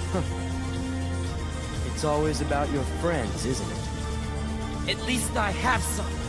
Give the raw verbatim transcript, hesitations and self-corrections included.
It's always about your friends, isn't it? At least I have some.